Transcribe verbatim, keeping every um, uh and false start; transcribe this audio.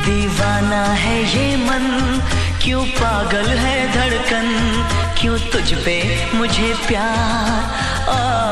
दीवाना है ये मन, क्यों पागल है धड़कन, क्यों तुझ पे मुझे प्यार आ